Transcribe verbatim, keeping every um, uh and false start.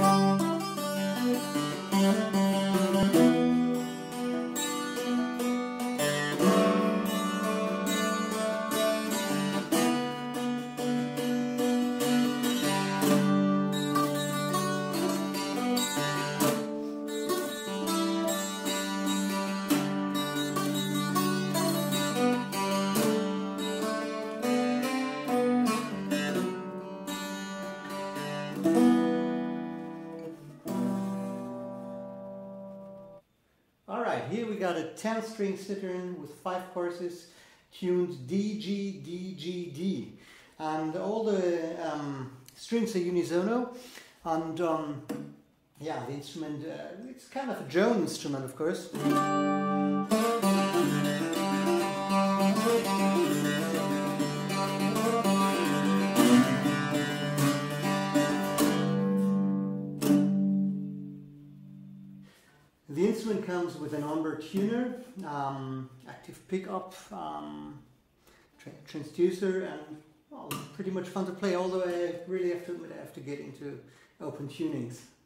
Alright, here we got a ten string Cittern with five courses tuned D, G, D, G, D. And all the um, strings are unisono, and um, yeah, the instrument, uh, it's kind of a drone instrument, of course. The instrument comes with an onboard tuner, um, active pickup, um, tra transducer, and well, pretty much fun to play, although I really have to admit I have to get into open tunings.